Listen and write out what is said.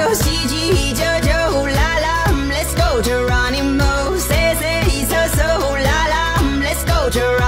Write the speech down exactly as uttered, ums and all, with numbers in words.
go C G Jojo, ooh la la, mm, let's go Geronimo. Say say so so, ooh la la, mm, let's go Geronimo.